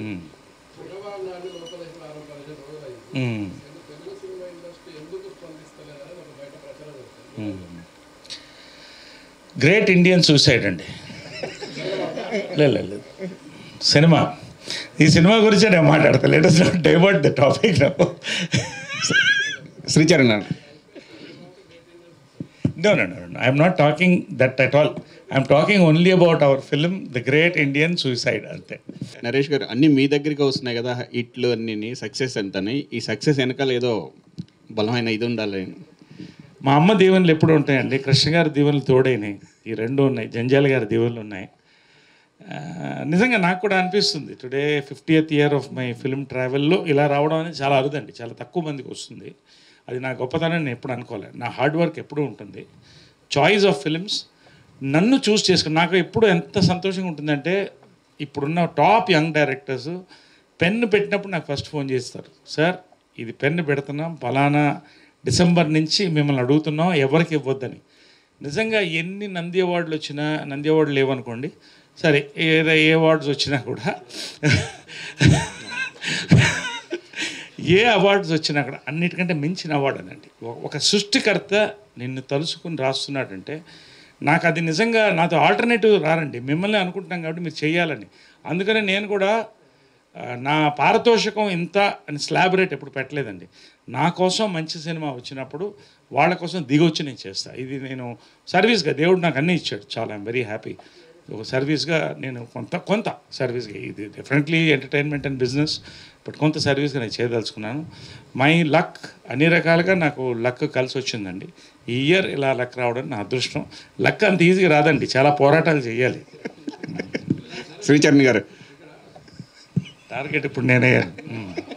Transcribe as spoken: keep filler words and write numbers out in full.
Great Indian suicide అండి. లేదు cinema, ఈ సినిమా గురించి నేను మాట్లాడతా. Let us not divert the topic now. Sricharan No, no, no, no. I am not talking that at all. I am talking only about our film, The Great Indian Suicide. అంతే. నరేష్ గారు, అన్నీ మీ దగ్గరికి వస్తున్నాయి కదా, ఇట్లు అన్నీ సక్సెస్ ఎంతని, ఈ సక్సెస్ వెనకాల ఏదో బలమైన ఇది ఉండాలి. మా అమ్మ దీవెనలు ఎప్పుడు ఉంటాయండి, కృష్ణ గారి దీవెనలు తోడైనాయి, ఈ రెండు ఉన్నాయి, జంజాల గారి దీవెనలు ఉన్నాయి. నిజంగా నాకు కూడా అనిపిస్తుంది, today fiftieth year of my film ట్రావెల్లో ఇలా రావడం అనేది చాలా అరుదండి, చాలా తక్కువ మందికి వస్తుంది. అది నా గొప్పతనం నేను ఎప్పుడు అనుకోలేదు. నా హార్డ్ వర్క్ ఎప్పుడూ ఉంటుంది. చాయిస్ ఆఫ్ ఫిల్మ్స్ నన్ను చూస్ చేసుకుని నాకు ఎప్పుడు ఎంత సంతోషంగా ఉంటుందంటే, ఇప్పుడున్న టాప్ యంగ్ డైరెక్టర్స్ పెన్ను పెట్టినప్పుడు నాకు ఫస్ట్ ఫోన్ చేస్తారు, సార్ ఇది పెన్ను పెడుతున్నాం, ఫలానా డిసెంబర్ నుంచి మిమ్మల్ని అడుగుతున్నాం, ఎవరికి ఇవ్వద్దని. నిజంగా ఎన్ని నంది అవార్డులు వచ్చినా, నంది అవార్డులు లేవనుకోండి, సరే ఏదో ఏ అవార్డ్స్ వచ్చినా కూడా ఏ అవార్డ్స్ వచ్చినా కూడా అన్నిటికంటే మించిన అవార్డు అనండి. ఒక సృష్టికర్త నిన్ను తలుసుకుని రాస్తున్నాడంటే నాకు అది నిజంగా నాతో ఆల్టర్నేటివ్ రారండి. మిమ్మల్ని అనుకుంటున్నాం కాబట్టి మీరు చేయాలని. అందుకని నేను కూడా నా పారితోషికం ఇంత అని స్లాబ్ రేట్ ఎప్పుడు పెట్టలేదండి. నా కోసం మంచి సినిమా వచ్చినప్పుడు వాళ్ళ కోసం దిగొచ్చి నేను చేస్తాను. ఇది నేను సర్వీస్గా, దేవుడు నాకు అన్నీ ఇచ్చాడు, చాలా ఐఎమ్ వెరీ హ్యాపీ. ఒక సర్వీస్గా నేను కొంత కొంత సర్వీస్గా, ఇది definitely entertainment and business, but కొంత సర్వీస్గా నేను చేయదలుచుకున్నాను. మై లక్ అన్ని రకాలుగా నాకు లక్ కలిసి వచ్చిందండి. ఈ ఇయర్ ఇలా లక్ రావడం నా అదృష్టం. లక్ అంత ఈజీగా రాదండి, చాలా పోరాటాలు చేయాలి. శ్రీచరణ్ గారు టార్గెట్ ఇప్పుడు నేనే